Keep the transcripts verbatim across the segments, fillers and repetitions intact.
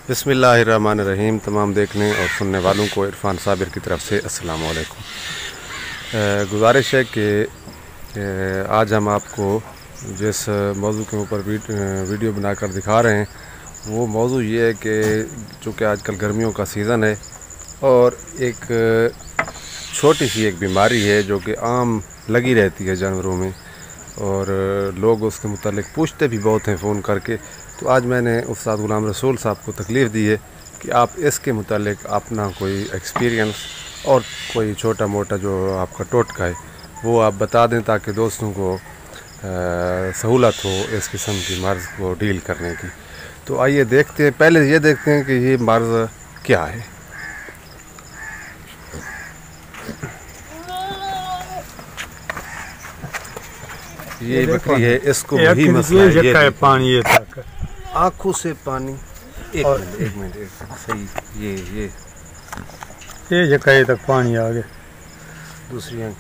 बिस्मिल्लाहिर्रहमानिर्रहीम। तमाम देखने और सुनने वालों को इरफान साबिर की तरफ से अस्सलाम वालेकुम। गुजारिश है कि आज हम आपको जिस मौजू के ऊपर वीडियो बनाकर दिखा रहे हैं वो मौजू ये है कि चूँकि आजकल गर्मियों का सीज़न है और एक छोटी सी एक बीमारी है जो कि आम लगी रहती है जानवरों में और लोग उसके मुतालिक पूछते भी बहुत हैं फ़ोन करके। तो आज मैंने उस्ताद गुलाम रसूल साहब को तकलीफ़ दी है कि आप इसके मुतालिक अपना कोई एक्सपीरियंस और कोई छोटा मोटा जो आपका टोटका है वो आप बता दें ताकि दोस्तों को सहूलत हो इस किस्म की मर्ज़ को डील करने की। तो आइए देखते हैं, पहले ये देखते हैं कि ये मर्ज़ क्या है। ये बकरी है, इसको वही मसला है, ये है पानी, ये आँखों से पानी। एक मिनट एक मिनट एक सही, ये ये ये जगह तक पानी आ गया, दूसरी आँख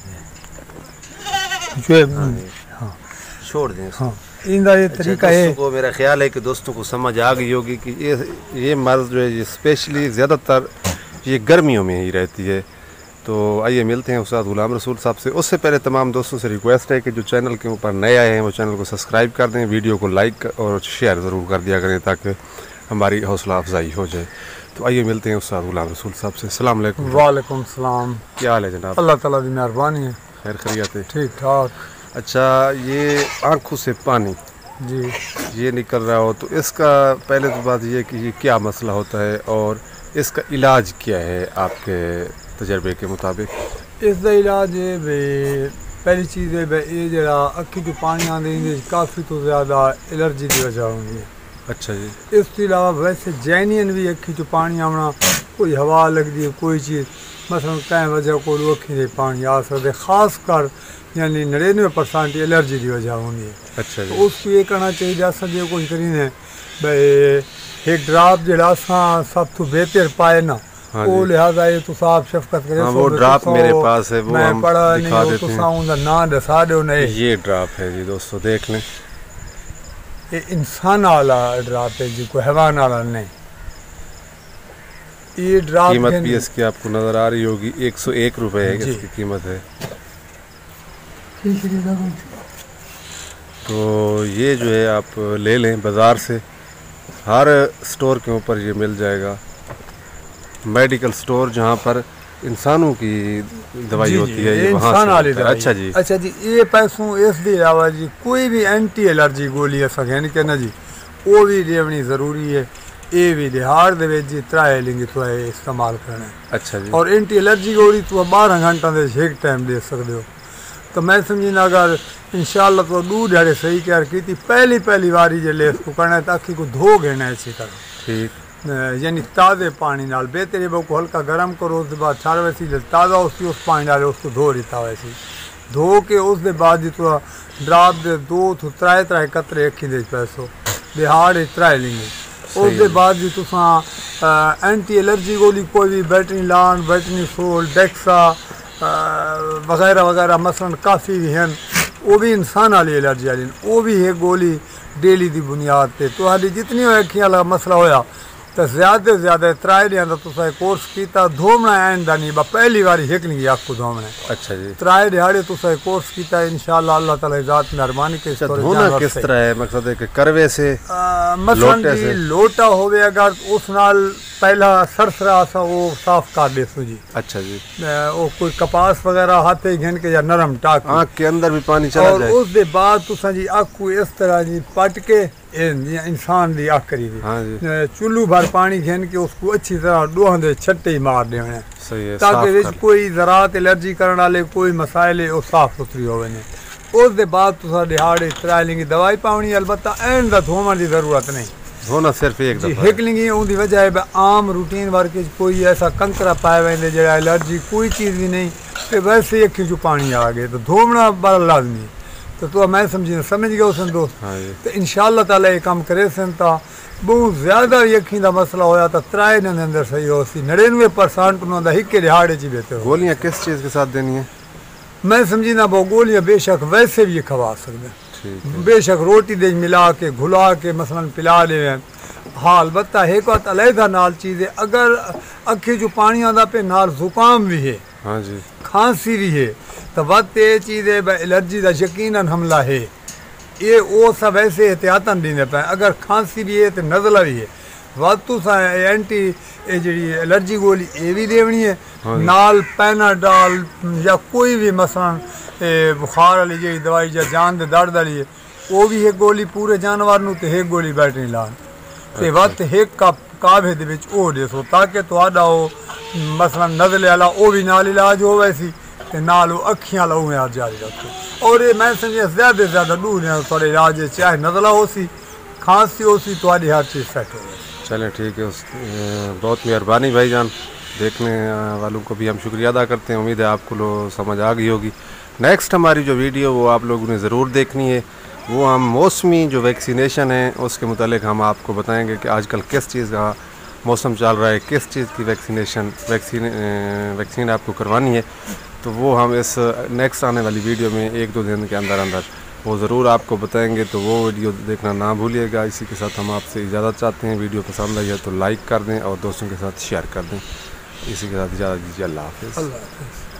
जो हाँ छोड़ दें। हाँ इनका ये तरीका है को मेरा ख्याल है कि दोस्तों को समझ आ गई होगी कि ये ये मर्ज़ जो है ये स्पेशली ज़्यादातर ये गर्मियों में ही रहती है। तो आइए मिलते हैं उस्ताद गुलाम रसूल साहब से। उससे पहले तमाम दोस्तों से रिक्वेस्ट है कि जो चैनल के ऊपर नए आए हैं वो चैनल को सब्सक्राइब कर दें, वीडियो को लाइक और शेयर ज़रूर कर दिया करें ताकि हमारी हौसला अफजाई हो जाए। तो आइए मिलते हैं उस्ताद गुलाम रसूल साहब से। अस्सलाम वालेकुम। वालेकुम सलाम। क्या हाल है जनाब? अल्लाह ताला की मेहरबानी है, खैर खैरियत है? ठीक ठाक। अच्छा, ये आँखों से पानी जी ये निकल रहा हो तो इसका पहले तो बात ये कि ये क्या मसला होता है और इसका इलाज क्या है आपके तजर्बे के मुताबिक? इसका इलाज है भाई, पहली चीज़ है भाई ये जरा अखी जो पानी आने काफ़ी तो ज़्यादा एलर्जी की वजह होंगी। अच्छा जी। इसके अलावा वैसे जैनियन भी अखी जो पानी आना, कोई हवा लगती है कोई चीज़ मसलन कहीं वजह को अखी से पानी आ सकते, ख़ास कर यानी नड़िनवे परसेंट एलर्जी की वजह होंगी। अच्छा जी। तो उसको ये करना चाहिए असा जो कुछ करीने भाई एक ड्राप जरा सब तो बेहतर पाए ना, वो लिहाजा ये तो साफ शफकत करे। हाँ, वो ड्राप मेरे पास है, वो मैं हम पढ़ा दिखा नहीं, देते तो हैं। ना दसा दो नहीं। ये ड्राप है जी दोस्तों, देख लें। ये इंसान वाला ड्राप है जी, कोई हैवान वाला नहीं। ये ड्राप कीमत भी इसकी आपको नजर आ रही होगी, एक सौ एक रुपए है इसकी कीमत है। तो ये जो है आप ले लें बाज़ार से, हर स्टोर के ऊपर ये मिल जाएगा। मेडिकल स्टोर जहाँ पर इंसानों की दवाई जी, होती जी, है, ये वहाँ से वाली दवाई। अच्छा जी। अच्छा जी, ये पैसों इसके अलावा जी कोई भी एंटी एलर्जी गोली असा कहने के ना जी वो भी लेवनी ज़रूरी है। ये भी दिहाड़ दे जी त्राए लेंगे तो इस्तेमाल करना। अच्छा जी। और एंटी एलर्जी गोली तो बारह घंटा दे एक टाइम दे सकते हो। तो मैं समझी ना अगर इंशाल्लाह तो दू ध्याड़े सही केयर की थी, पहली पहली बारी जो ले इसको करना है ताकि को धो घेना अच्छी तरह, ठीक यानी ताज़े पानी नाल बेहतर को हल्का गर्म करो, उसके बाद चार वैसी ताज़ा उसकी उस पानी डाले उसको धो देता वैसे धो के उसके बाद जी तो ड्राप दे दो तो त्राए त्राए कतरे अखी दे पैसो दिहाड़ त्राए लेंगे। उसके बाद जी तुसा एंटी एलर्जी गोली कोई भी बैटरी लान बैटरी सोल डेक्सा वगैरह वगैरह मसलन काफ़ी भी हैं, वो भी इंसान वाली एलर्जी वाली वो भी है गोली डेली की बुनियाद पर। तो हाली जितनी अखियां वाला मसला होया तो ज़्यादा से ज़्यादा त्राए दिन तो कोर्स किया धोमना आंदा नहीं, पहली बार हिकनी अख को धोमना। अच्छा जी। त्राए दिहाड़े तो कोर्स किया इंशाल्लाह अल्लाह ताला ज़ात मेहरबानी के। धोना किस तरह है? मकसद है कि करवे से मसलन जी लोटा होवे अगर उस नाल पहला सरसरा सा वो साफ कर दे सो जी। अच्छा जी। वो कोई कपास वगैरह हाथे घन के या नरम टाक आँख के अंदर भी पानी चला और जाए। उसके बाद तुसा जी अख को इस तरह जी पट के इंसान दी अख करी दी। हाँ जी। चुल्लू भर पानी घन के उसको अच्छी तरह डोह दे छट्टे ही मार देने ताकि कोई ज़रात एलर्जी करने वाले कोई मसाइल वो साफ सुथरी होवे ने। उसके बाद तुसा दिहाड़े त्राए लेंगे दवाई पानी, अलबत्ता एंड दा धोने की जरूरत नहीं, होना सिर्फ एक दफा हिक लेंगी। उनकी वजह है आम रूटीन वर्क कोई ऐसा कंकरा पाए वेंदे जो एलर्जी कोई चीज़ भी नहीं, तो वैसे अखी चो पानी आ गए तो धोना बड़ा लाजमी। तो तो मैं समझी समझ गया सन दोस्त। हाँ तो इंशाल्लाह ताला ये काम करे सन तो बहुत ज़्यादा अखी का मसला होया तो त्राए दिन अंदर सही हो सी नड़िनवे परसेंट उन्होंने हिके दिहाड़े च बेहतर। गोलियाँ किस चीज़ के साथ देनी है? मैं समझी ना वो गोलियाँ बेशक वैसे भी खवा सकते, बेशक रोटी दे मिला के घुला के मसलन पिला दे हाँ अलबत्ता एक बात अलहदा नाल चीज़ है, अगर अखे जो पानी आंदा पे नाल जुकाम भी है, हाँ जी, खांसी भी है, तो वक्त ये चीज़ है एलर्जी का यकीनन हमला है। ये वो सब ऐसे एहतियातन दींदे पे, अगर खांसी भी है तो नज़ला भी है, वातू सा एंटी ये जी एलर्जी गोली ये भी देवनी है, हाँ नाल पैनाडॉल या कोई भी मसलन बुखार वाली जी दवाई या जान दे दर्द वाली है वो भी एक गोली पूरे जानवर नूं ते एक गोली बैठनी लान ते वक्त एक कप कावे दे विच ओ देसो ताकि तुहाडा ओ मसलन नज़ले वाला वो भी नाल इलाज हो वैसी ते नाल वो अखियां लाऊ में जारी रखो। और ये मैं समझिया ज़्यादा से ज़्यादा दूर है थोड़े इलाज चाहे नज़ला हो सी खांसी हो सी तुम्हारी हर चीज़ सेट हो जाए। चलें ठीक है, उस बहुत मेहरबानी भाईजान, देखने वालों को भी हम शुक्रिया अदा करते हैं। उम्मीद है आपको लो समझ आ गई होगी। नेक्स्ट हमारी जो वीडियो वो आप लोगों ने ज़रूर देखनी है, वो हम मौसमी जो वैक्सीनेशन है उसके मुतालिक हम आपको बताएंगे कि आजकल किस चीज़ का मौसम चल रहा है, किस चीज़ की वैक्सीनेशन वैक्सीन वैक्सीन आपको करवानी है। तो वो हम इस नेक्स्ट आने वाली वीडियो में एक दो दिन के अंदर अंदर वो ज़रूर आपको बताएंगे, तो वो वीडियो देखना ना भूलिएगा। इसी के साथ हम आपसे इजाज़त चाहते हैं। वीडियो पसंद आई है तो लाइक कर दें और दोस्तों के साथ शेयर कर दें। इसी के साथ इजाज़त दीजिए। अल्लाह हाफ़िज़।